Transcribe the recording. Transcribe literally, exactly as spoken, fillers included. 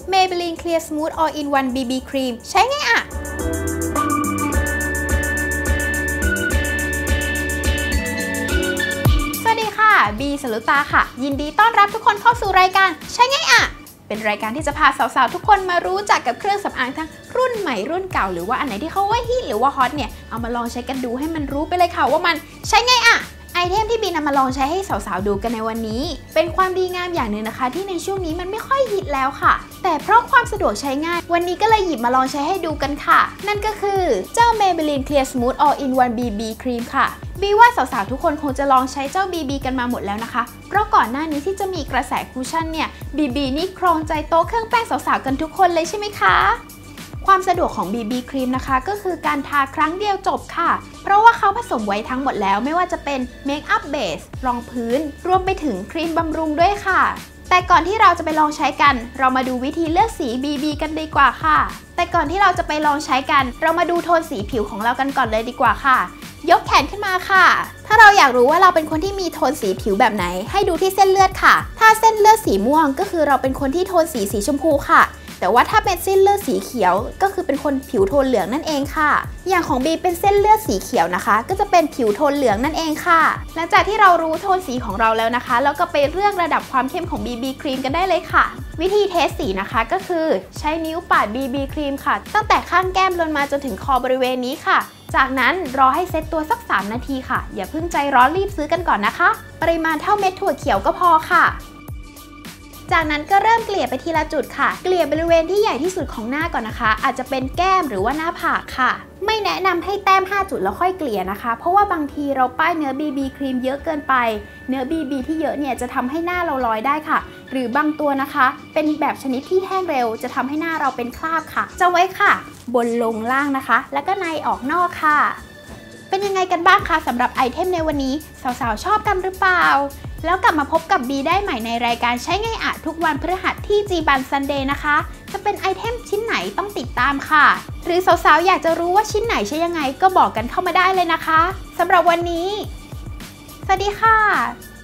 Maybelline Clear Smooth All in One บี บี Cream ใช้ไงอะสวัสดีค่ะบีสรุตาค่ะยินดีต้อนรับทุกคนเข้าสู่รายการใช้ไงอะเป็นรายการที่จะพาสาวๆทุกคนมารู้จักกับเครื่องสำอางทั้งรุ่นใหม่รุ่นเก่าหรือว่าอันไหนที่เขาว่าฮิตหรือว่าฮอตเนี่ยเอามาลองใช้กันดูให้มันรู้ไปเลยค่ะว่ามันใช้ไงอะไอเทมที่บีนำมาลองใช้ให้สาวๆดูกันในวันนี้เป็นความดีงามอย่างหนึ่งนะคะที่ในช่วงนี้มันไม่ค่อยฮิตแล้วค่ะแต่เพราะความสะดวกใช้ง่ายวันนี้ก็เลยหยิบมาลองใช้ให้ดูกันค่ะนั่นก็คือเจ้า Maybelline Clear Smooth All in One บี บี Cream ค่ะบีว่าสาวๆทุกคนคงจะลองใช้เจ้า บี บี กันมาหมดแล้วนะคะเพราะก่อนหน้านี้ที่จะมีกระแสคูชั่นเนี่ย บี บี นี่ครองใจโต๊ะเครื่องแป้งสาวๆกันทุกคนเลยใช่ไหมคะความสะดวกของ บี บี ครีมนะคะก็คือการทาครั้งเดียวจบค่ะเพราะว่าเขาผสมไว้ทั้งหมดแล้วไม่ว่าจะเป็นเมคอัพเบสรองพื้นรวมไปถึงครีมบำรุงด้วยค่ะแต่ก่อนที่เราจะไปลองใช้กันเรามาดูวิธีเลือกสี บี บี กันดีกว่าค่ะแต่ก่อนที่เราจะไปลองใช้กันเรามาดูโทนสีผิวของเรากันก่อนเลยดีกว่าค่ะยกแขนขึ้นมาค่ะถ้าเราอยากรู้ว่าเราเป็นคนที่มีโทนสีผิวแบบไหนให้ดูที่เส้นเลือดค่ะถ้าเส้นเลือดสีม่วงก็คือเราเป็นคนที่โทนสีสีชมพูค่ะแต่ว่าถ้าเป็นเส้นเลือดสีเขียวก็คือเป็นคนผิวโทนเหลืองนั่นเองค่ะอย่างของบีเป็นเส้นเลือดสีเขียวนะคะก็จะเป็นผิวโทนเหลืองนั่นเองค่ะหลังจากที่เรารู้โทนสีของเราแล้วนะคะแล้วก็ไปเลือกระดับความเข้มของ บี บี ครีมกันได้เลยค่ะวิธีเทสสีนะคะก็คือใช้นิ้วปาด บี บี ครีมค่ะตั้งแต่ข้างแก้มลงมาจนถึงคอบริเวณนี้ค่ะจากนั้นรอให้เซตตัวสักสามนาทีค่ะอย่าเพิ่งใจร้อนรีบซื้อกันก่อนนะคะปริมาณเท่าเม็ดถั่วเขียวก็พอค่ะจากนั้นก็เริ่มเกลี่ยไปทีละจุดค่ะเกลี่ยบริเวณที่ใหญ่ที่สุดของหน้าก่อนนะคะอาจจะเป็นแก้มหรือว่าหน้าผากค่ะไม่แนะนำให้แต้มห้าจุดแล้วค่อยเกลี่ยนะคะเพราะว่าบางทีเราป้ายเนื้อ บี บี ครีมเยอะเกินไปเนื้อ บี บี ที่เยอะเนี่ยจะทำให้หน้าเราลอยได้ค่ะหรือบางตัวนะคะเป็นแบบชนิดที่แห้งเร็วจะทำให้หน้าเราเป็นคราบค่ะจำไว้ค่ะบนลงล่างนะคะแล้วก็ในออกนอกค่ะเป็นยังไงกันบ้างคะสำหรับไอเทมในวันนี้สาวๆชอบกันหรือเปล่าแล้วกลับมาพบกับบีได้ใหม่ในรายการใช้ไงอะทุกวันพฤหัสที่ จี บัน ซันเดย์ นะคะจะเป็นไอเทมชิ้นไหนต้องติดตามค่ะหรือสาวๆอยากจะรู้ว่าชิ้นไหนใช้ยังไงก็บอกกันเข้ามาได้เลยนะคะสำหรับวันนี้สวัสดีค่ะ